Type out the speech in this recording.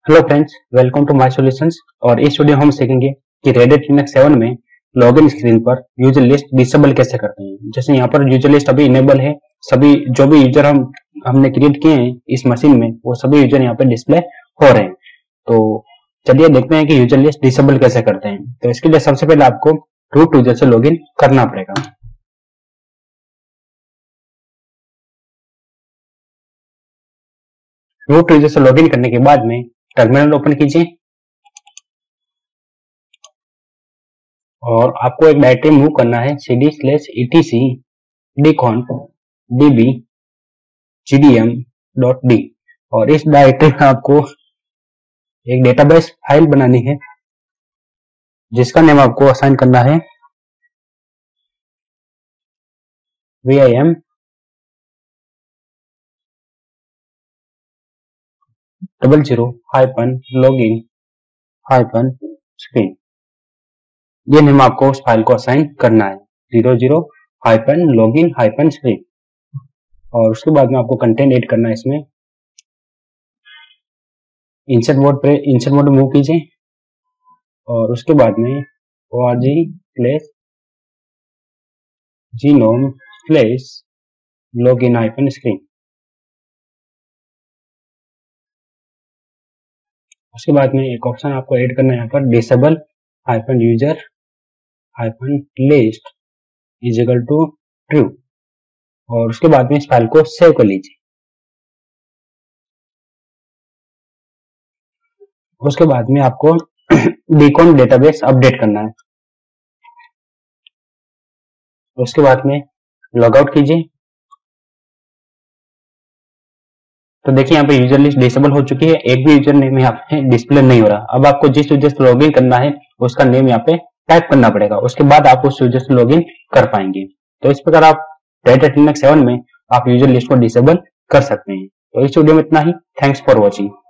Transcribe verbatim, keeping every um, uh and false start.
Hello friends, welcome to my solutions. और इस video हम सीखेंगे कि रेडिट लिनक्स सेवन में लॉगिन स्क्रीन पर यूजर लिस्ट डिसेबल कैसे करते हैं। जैसे यहाँ पर यूजर लिस्ट अभी इनेबल है, सभी जो भी यूजर हम हमने क्रिएट किए हैं इस मशीन में वो सभी यूजर यहाँ पे डिस्प्ले हो रहे हैं। तो चलिए देखते हैं कि यूजर लिस्ट डिसेबल कैसे करते हैं। तो इसके लिए सबसे पहले आपको रूट यूजर से लॉगिन करना पड़ेगा। रूट यूजर से लॉगिन करने के बाद में टर्मिनल ओपन कीजिए और आपको एक डायरेक्टरी मूव करना है cd slash etc dconf db gdm dot d। और इस डायरेक्टरी में आपको एक डेटाबेस फाइल बनानी है जिसका नेम आपको असाइन करना है vim double zero hyphen login hyphen screen. ये नेम आपको उस फाइल को असाइन करना है zero zero hyphen login hyphen screen. और उसके बाद में आपको कंटेंट ऐड करना है इसमें। इंसर्ट मोड पे इंसर्ट मोड मूव कीजिए और उसके बाद में org slash GNOME slash login hyphen screen. उसके बाद में एक ऑप्शन आपको ऐड करना है यहाँ पर disable hyphen user hyphen list is equal to true. और उसके बाद में इस फाइल को सेव कर लीजिए। उसके बाद में आपको डीकॉन डेटाबेस अपडेट करना है। उसके बाद में लॉग आउट कीजिए। तो देखिए यहाँ पे यूजर लिस्ट डिसेबल हो चुकी है, एक भी यूजर नेम यहाँ पे डिस्प्ले नहीं हो रहा। अब आपको जिस यूजर से लॉगिन करना है उसका नेम यहाँ पे टाइप करना पड़ेगा, उसके बाद आप उस यूजर से लॉगिन कर पाएंगे। तो इस प्रकार आप रेडिट लिनक्स सेवन में आप यूजर लिस्ट को डिसेबल कर सकते हैं। तो इस वीडियो में इतना ही। Thanks for watching.